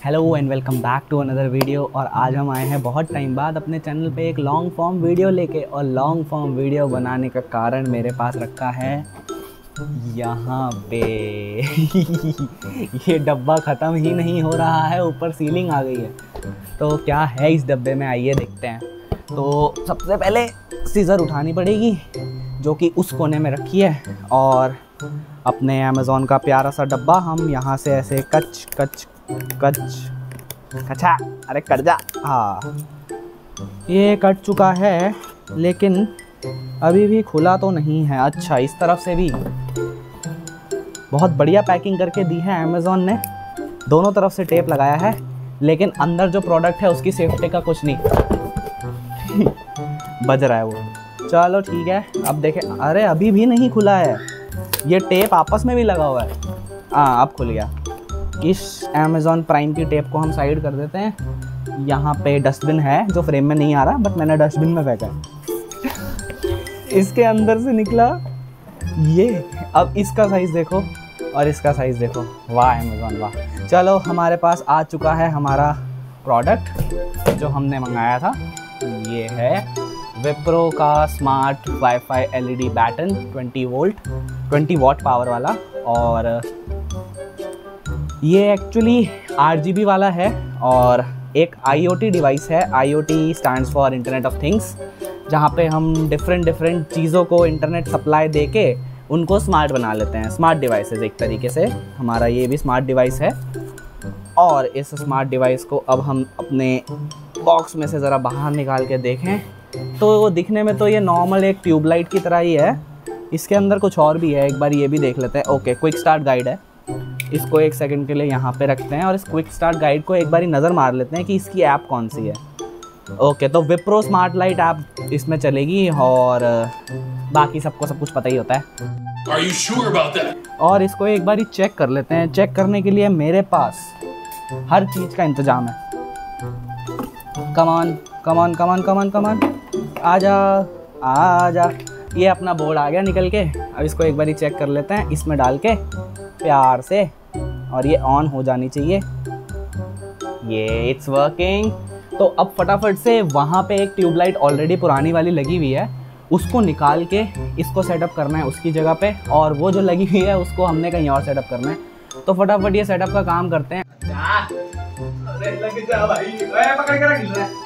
Hello and welcome back to another video. और आज हम आए हैं बहुत टाइम बाद अपने चैनल पे एक लॉन्ग फॉर्म वीडियो लेके। और लॉन्ग फॉर्म वीडियो बनाने का कारण मेरे पास रखा है यहाँ पे ये डब्बा ख़त्म ही नहीं हो रहा है, ऊपर सीलिंग आ गई है। तो क्या है इस डब्बे में, आइए देखते हैं। तो सबसे पहले सीज़र उठानी पड़ेगी जो कि उस कोने में रखी है, और अपने अमेज़ॉन का प्यारा सा डब्बा हम यहाँ से ऐसे कच कच कच कचा, अरे कट जा। हाँ, ये कट चुका है लेकिन अभी भी खुला तो नहीं है। अच्छा, इस तरफ से भी बहुत बढ़िया पैकिंग करके दी है अमेज़ॉन ने। दोनों तरफ से टेप लगाया है, लेकिन अंदर जो प्रोडक्ट है उसकी सेफ्टी का कुछ नहीं बज रहा है वो। चलो ठीक है, अब देखें। अरे अभी भी नहीं खुला है, ये टेप आपस में भी लगा हुआ है। हाँ, अब खुल गया। इस अमेज़ॉन प्राइम की टेप को हम साइड कर देते हैं। यहाँ पे डस्टबिन है जो फ्रेम में नहीं आ रहा, बट मैंने डस्टबिन में फेंका है। इसके अंदर से निकला ये। अब इसका साइज़ देखो और इसका साइज़ देखो। वाह अमेज़ॉन वाह। चलो, हमारे पास आ चुका है हमारा प्रोडक्ट जो हमने मंगाया था। ये है विप्रो का smart wifi LED batten 20 watt power वाला। और ये एक्चुअली RGB वाला है और एक IoT डिवाइस है। IoT stands for internet of things, जहाँ पे हम डिफरेंट चीज़ों को इंटरनेट सप्लाई देके उनको स्मार्ट बना लेते हैं। स्मार्ट डिवाइसेस एक तरीके से। हमारा ये भी स्मार्ट डिवाइस है। और इस स्मार्ट डिवाइस को अब हम अपने बॉक्स में से ज़रा बाहर निकाल के देखें तो दिखने में तो ये नॉर्मल एक ट्यूबलाइट की तरह ही है। इसके अंदर कुछ और भी है, एक बार ये भी देख लेते हैं। ओके, क्विक स्टार्ट गाइड है। इसको एक सेकंड के लिए यहाँ पे रखते हैं और इस क्विक स्टार्ट गाइड को एक बारी नज़र मार लेते हैं कि इसकी ऐप कौन सी है। ओके, तो विप्रो स्मार्ट लाइट ऐप इसमें चलेगी और बाकी सबको सब कुछ पता ही होता है। Are you sure about that? और इसको एक बारी चेक कर लेते हैं। चेक करने के लिए मेरे पास हर चीज़ का इंतज़ाम है। कमान कमान कमान कमान कमान, आजा आजा। ये अपना बोर्ड आ गया निकल के। अब इसको एक बारी चेक कर लेते हैं इसमें डाल के प्यार से, और ये ऑन हो जानी चाहिए। ये इट्स वर्किंग। तो अब फटाफट से वहाँ पे एक ट्यूबलाइट ऑलरेडी पुरानी वाली लगी हुई है, उसको निकाल के इसको सेटअप करना है उसकी जगह पे, और वो जो लगी हुई है उसको हमने कहीं और सेटअप करना है। तो फटाफट ये सेटअप का काम करते हैं। अरे लग जा भाई, पकड़ के रख ले।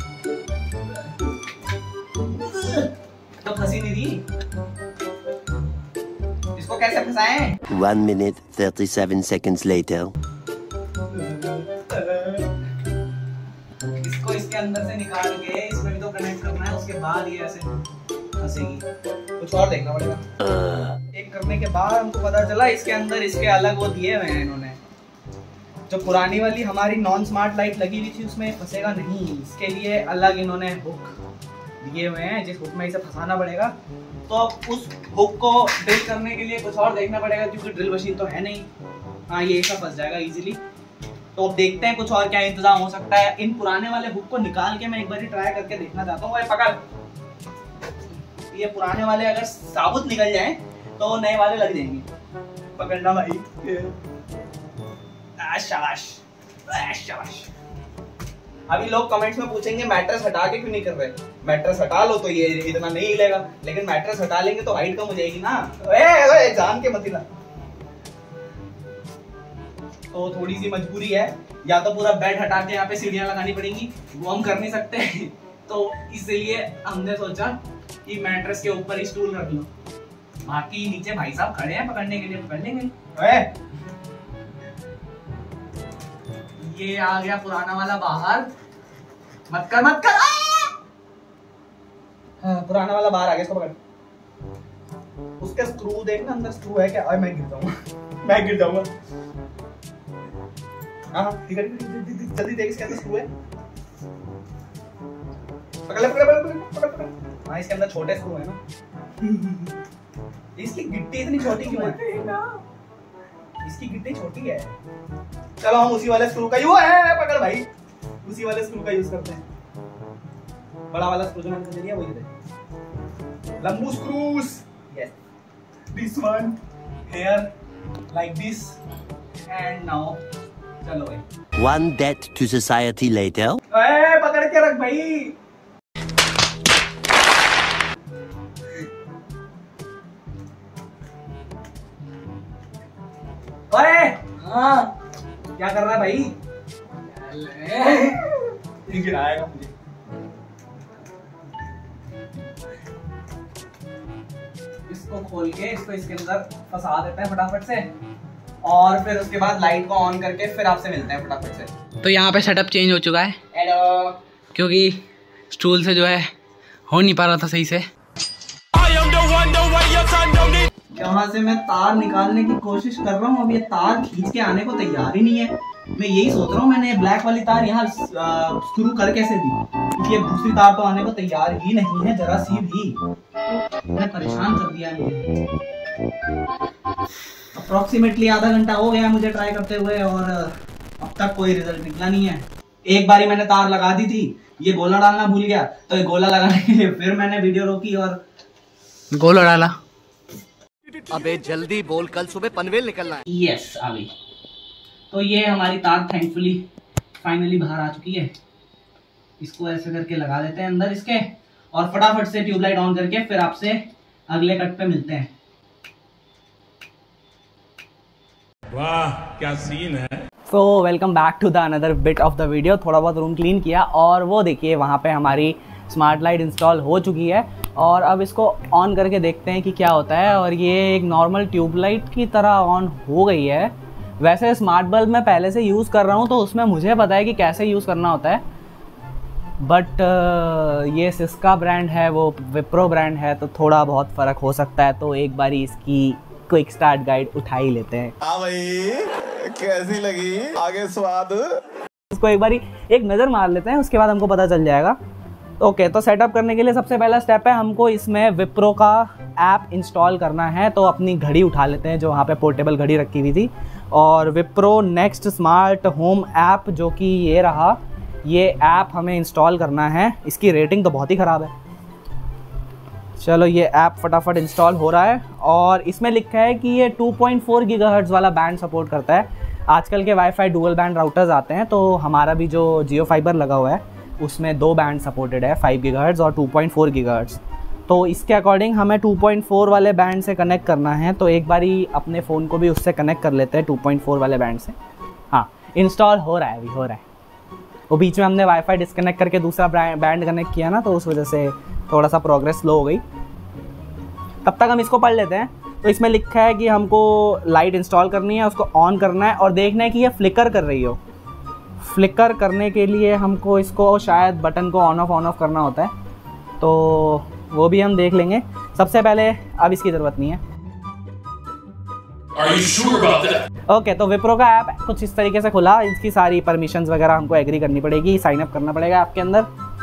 तो फंसी नहीं थी, इसको कैसे फंसाएं? 1 minute 37 seconds later. इसको इसके अंदर से निकाल के इसमें भी तो कनेक्ट करना है, उसके बाद ये ऐसे फंसेगी। कुछ और देखना पड़ेगा। एक करने के बाद हमको पता चला इसके अंदर इसके अलग वो दिए हुए हैं इन्होंने। जो पुरानी वाली हमारी नॉन स्मार्ट लाइट लगी हुई थी उसमें फंसेगा नहीं, इसके लिए अलग इन्होंने हुक दिए हुए हैं जिस हुक में इसे फंसाना पड़ेगा। तो अब उस हुक को ड्रिल करने के लिए कुछ और देखना पड़ेगा, क्योंकि ड्रिल मशीन तो है नहीं। हाँ, ये सब फंस जाएगा इजीली। तो अब देखते हैं कुछ और क्या इंतजाम हो सकता है। इन पुराने वाले हुक को निकाल के मैं एक बार ट्राई करके देखना चाहता हूँ। पकड़, ये पुराने वाले अगर साबुत निकल जाएं तो नए वाले लग जाएंगे। पकड़ना भाई। शाबाश शाबाश। अभी लोग कमेंट्स में पूछेंगे मैट्रेस हटा के क्यों नहीं कर रहे। मैट्रेस हटा लो तो ये इतना नहीं हिलेगा, लेकिन मैट्रेस हटा लेंगे तो हाइट कम हो जाएगी ना। जान के मत हिला। तो थोड़ी सी मजबूरी है, या तो पूरा बेड हटा के यहाँ पे सीढ़ियां लगानी पड़ेंगी, वो हम कर नहीं सकते। तो इसलिए हमने सोचा कि मैट्रेस के ऊपर ही स्टूल रख लो। बाकी नीचे भाई साहब खड़े हैं पकड़ने के लिए, पकड़ लेंगे। ये आ गया पुराना वाला बाहर। मत कर मत कर। हाँ, पुराना वाला बाहर आ गया, इसको पकड़। उसका स्क्रू देखना, अंदर स्क्रू है क्या? मैं गिर जाऊंगा, मैं गिर जाऊंगा। हाँ ठीक है, जल्दी देख इसके अंदर स्क्रू है। पकड़ ले, पकड़ पकड़ पकड़ पकड़। हाँ, इसके अंदर छोटे स्क्रू है ना। इसकी गिट्टी इतनी छोटी क्यों है? इसकी गिट्टी छोटी है। चलो हम उसी वाले स्क्रू का यूज है, पकड़ भाई, उसी वाले स्क्रू का यूज करते हैं। बड़ा वाला स्क्रू जो मैंने दे दिया वही दे। लंबू screws, yes, this one here like this, and now चलो भाई। One debt to society later. पकड़ के रख भाई। ओए हाँ क्या कर रहा है भाई? गिराएगा मुझे। इसको खोल के इसको इसके अंदर फंसा देते हैं फटाफट से, और फिर उसके बाद लाइट को ऑन करके फिर आपसे मिलते हैं फटाफट से। तो यहाँ पे सेटअप चेंज हो चुका है। हेलो। क्योंकि स्टूल से जो है हो नहीं पा रहा था सही से। यहाँ से मैं तार निकालने की कोशिश कर रहा हूँ, अब ये तार खींच के आने को तैयार ही नहीं है। मैं यही सोच रहा हूँ मैंने ब्लैक वाली तार यहाँ शुरू कर कैसे दी, क्योंकि ये दूसरी तार तो आने को तैयार ही नहीं है जरा सी भी। मैंने परेशान कर दिया मुझे। अप्रोक्सीमेटली आधा घंटा हो गया मुझे ट्राई करते हुए और अब तक कोई रिजल्ट निकला नहीं है। एक बारी मैंने तार लगा दी थी, ये गोला डालना भूल गया, तो ये गोला लगाने के लिए फिर मैंने वीडियो रोकी और गोला डाला। अबे जल्दी बोल, कल सुबह पनवेल निकलना है। यस अभी तो ये हमारी तार थैंकफुली फाइनली बाहर आ चुकी है। इसको ऐसे करके लगा देते हैं अंदर इसके, और फटाफट से ट्यूबलाइट ऑन करके फिर आपसे अगले कट पे मिलते हैं। वाह क्या सीन है। So welcome back to the another bit of the video. थोड़ा बहुत रूम क्लीन किया और वो देखिए वहाँ पे हमारी स्मार्ट लाइट इंस्टॉल हो चुकी है, और अब इसको ऑन करके देखते हैं कि क्या होता है। और ये एक नॉर्मल ट्यूबलाइट की तरह ऑन हो गई है। वैसे स्मार्ट बल्ब मैं पहले से यूज़ कर रहा हूँ तो उसमें मुझे पता है कि कैसे यूज़ करना होता है, बट ये सिस्का ब्रांड है, वो विप्रो ब्रांड है, तो थोड़ा बहुत फ़र्क हो सकता है। तो एक बारी इसकी क्विक स्टार्ट गाइड उठा ही लेते हैं। हाँ भाई कैसी लगी आगे स्वाद? इसको एक बारी एक नज़र मार लेते हैं, उसके बाद हमको पता चल जाएगा। ओके तो सेटअप करने के लिए सबसे पहला स्टेप है हमको इसमें विप्रो का ऐप इंस्टॉल करना है। तो अपनी घड़ी उठा लेते हैं जो वहाँ पे पोर्टेबल घड़ी रखी हुई थी, और Wipro next smart home app जो कि ये रहा, ये ऐप हमें इंस्टॉल करना है। इसकी रेटिंग तो बहुत ही ख़राब है। चलो ये ऐप फटाफट इंस्टॉल हो रहा है, और इसमें लिखा है कि ये 2.4 गीगाहर्ट्ज़ वाला बैंड सपोर्ट करता है। आजकल के वाईफाई डुअल बैंड राउटर्स आते हैं, तो हमारा भी जो जियो फाइबर लगा हुआ है उसमें 2 बैंड सपोर्टेड है, 5 गीगाहर्ट्ज़ और 2.4 गीगाहर्ट्ज़। तो इसके अकॉर्डिंग हमें 2.4 वाले बैंड से कनेक्ट करना है। तो एक बारी अपने फ़ोन को भी उससे कनेक्ट कर लेते हैं 2.4 वाले बैंड से। हाँ इंस्टॉल हो रहा है, अभी हो रहा है। वो बीच में हमने वाईफाई डिस्कनेक्ट करके दूसरा बैंड कनेक्ट किया ना, तो उस वजह से थोड़ा सा प्रोग्रेस स्लो हो गई। तब तक हम इसको पढ़ लेते हैं। तो इसमें लिखा है कि हमको लाइट इंस्टॉल करनी है, उसको ऑन करना है और देखना है कि ये फ्लिकर कर रही हो। फ्लिकर करने के लिए हमको इसको शायद बटन को ऑन ऑफ करना होता है, तो वो भी हम देख लेंगे। सबसे पहले अब इसकी ज़रूरत नहीं है। Are you sure about that? Okay तो विप्रो का ऐप कुछ इस तरीके से खुला। इसकी सारी परमिशंस वगैरह हमको एग्री करनी पड़ेगी, साइन अप करना पड़ेगा आपके अंदर।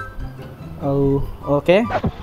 ओके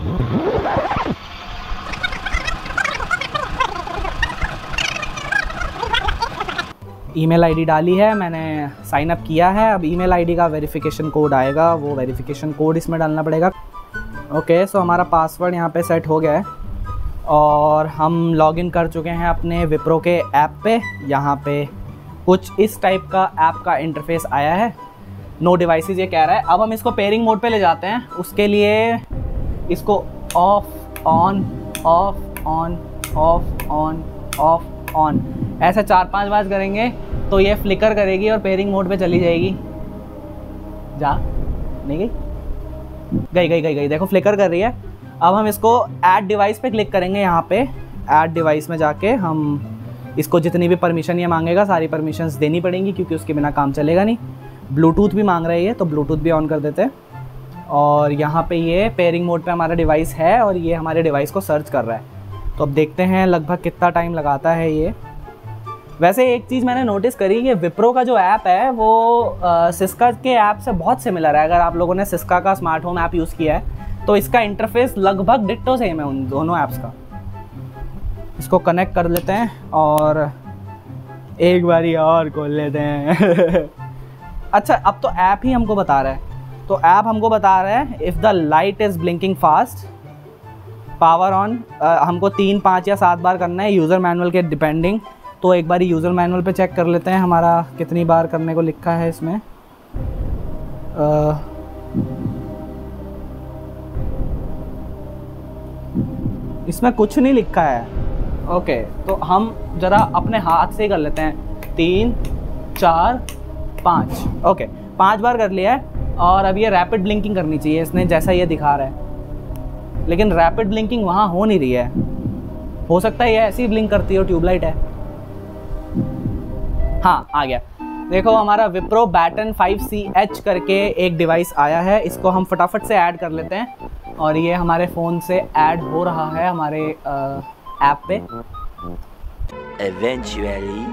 ईमेल आईडी डाली है मैंने, साइन अप किया है। अब ईमेल आईडी का वेरिफिकेशन कोड आएगा, वो वेरिफिकेशन कोड इसमें डालना पड़ेगा। ओके सो हमारा पासवर्ड यहाँ पे सेट हो गया है, और हम लॉगिन कर चुके हैं अपने विप्रो के ऐप पे। यहाँ पे कुछ इस टाइप का ऐप का इंटरफेस आया है, नो डिवाइसेस ये कह रहा है। अब हम इसको पेयरिंग मोड पे ले जाते हैं। उसके लिए इसको off on off on off on off on ऐसे 4-5 बार करेंगे तो ये फ्लिकर करेगी और पेयरिंग मोड पे चली जाएगी। जा नहीं गई, देखो फ्लिकर कर रही है। अब हम इसको ऐड डिवाइस पे क्लिक करेंगे। यहाँ पे ऐड डिवाइस में जाके हम इसको जितनी भी परमिशन ये मांगेगा सारी परमिशंस देनी पड़ेंगी, क्योंकि उसके बिना काम चलेगा नहीं। ब्लूटूथ भी मांग रही है तो ब्लूटूथ भी ऑन कर देते हैं। और यहाँ पे ये पेयरिंग मोड पे हमारा डिवाइस है और ये हमारे डिवाइस को सर्च कर रहा है। तो अब देखते हैं लगभग कितना टाइम लगाता है ये। वैसे एक चीज़ मैंने नोटिस करी कि विप्रो का जो ऐप है वो सिस्का के ऐप से बहुत सिमिलर है। अगर आप लोगों ने सिस्का का स्मार्ट होम ऐप यूज़ किया है तो इसका इंटरफेस लगभग डिट्टो सेम है उन दोनों ऐप्स का। इसको कनेक्ट कर लेते हैं और एक बारी और खोल लेते हैं। अच्छा अब तो ऐप ही हमको बता रहा है। तो ऐप हमको बता रहा है if the light is blinking fast power on. हमको 3, 5 या 7 बार करना है यूज़र मैनुअल के डिपेंडिंग। तो एक बार यूज़र मैनुअल पे चेक कर लेते हैं हमारा कितनी बार करने को लिखा है इसमें। इसमें कुछ नहीं लिखा है। ओके, तो हम ज़रा अपने हाथ से ही कर लेते हैं। 3 4 5। ओके, 5 बार कर लिया है। और अब ये रैपिड ब्लिंकिंग करनी चाहिए इसने, जैसा ये दिखा रहा है, लेकिन रैपिड ब्लिंकिंग वहाँ हो नहीं रही है। हो सकता है ये ऐसी ब्लिंक करती हो, ट्यूबलाइट है। हाँ, आ गया। देखो हमारा विप्रो बैटन 5CH करके एक डिवाइस आया है, इसको हम फटाफट से ऐड कर लेते हैं। और ये हमारे फ़ोन से ऐड हो रहा है हमारे ऐप पे। Eventually.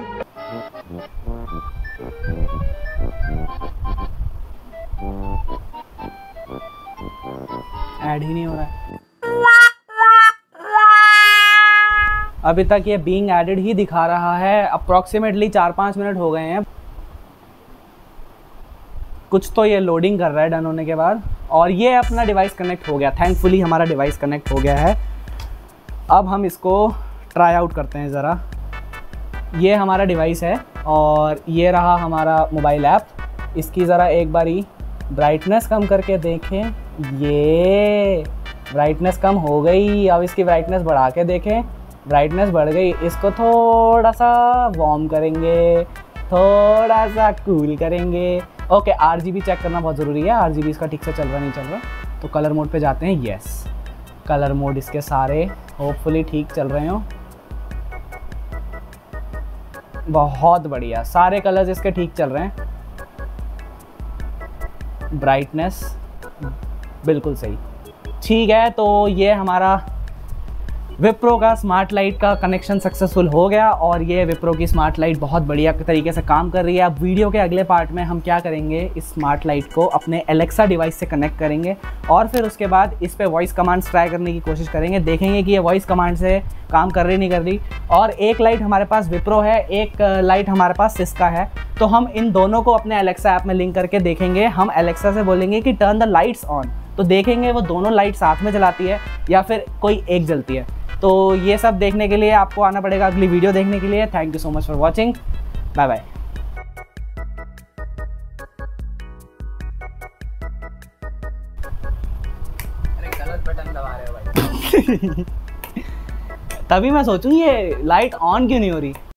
ऐड ही नहीं हो रहा है अभी तक। ये बीइंग एडेड ही दिखा रहा है। अप्रॉक्सीमेटली 4-5 मिनट हो गए हैं। कुछ तो ये लोडिंग कर रहा है डन होने के बाद। और ये अपना डिवाइस कनेक्ट हो गया। थैंकफुली हमारा डिवाइस कनेक्ट हो गया है। अब हम इसको ट्राई आउट करते हैं ज़रा। ये हमारा डिवाइस है और ये रहा हमारा मोबाइल ऐप। इसकी ज़रा एक बारी ब्राइटनेस कम करके देखें। ये ब्राइटनेस कम हो गई। अब इसकी ब्राइटनेस बढ़ा के देखें, ब्राइटनेस बढ़ गई। इसको थोड़ा सा वार्म करेंगे, थोड़ा सा कूल करेंगे। ओके, RGB चेक करना बहुत ज़रूरी है। RGB इसका ठीक से चल रहा नहीं चल रहा। तो कलर मोड पे जाते हैं। यस, कलर मोड इसके सारे होपफुली ठीक चल रहे हों। बहुत बढ़िया, सारे कलर्स इसके ठीक चल रहे हैं। ब्राइटनेस बिल्कुल सही, ठीक है। तो ये हमारा विप्रो का स्मार्ट लाइट का कनेक्शन सक्सेसफुल हो गया और ये विप्रो की स्मार्ट लाइट बहुत बढ़िया तरीके से काम कर रही है। अब वीडियो के अगले पार्ट में हम क्या करेंगे, इस स्मार्ट लाइट को अपने एलेक्सा डिवाइस से कनेक्ट करेंगे और फिर उसके बाद इस पे वॉइस कमांड्स ट्राई करने की कोशिश करेंगे। देखेंगे कि ये वॉइस कमांड से काम कर रही नहीं कर रही। और एक लाइट हमारे पास विप्रो है, एक लाइट हमारे पास सिस्का है। तो हम इन दोनों को अपने एलेक्सा ऐप में लिंक करके देखेंगे। हम एलेक्सा से बोलेंगे कि टर्न द लाइट्स ऑन, तो देखेंगे वो दोनों लाइट साथ में जलाती है या फिर कोई एक जलती है। तो ये सब देखने के लिए आपको आना पड़ेगा अगली वीडियो देखने के लिए। Thank you so much for watching. Bye bye. गलत बटन दबा रहे हो भाई। तभी मैं सोचूं ये लाइट ऑन क्यों नहीं हो रही।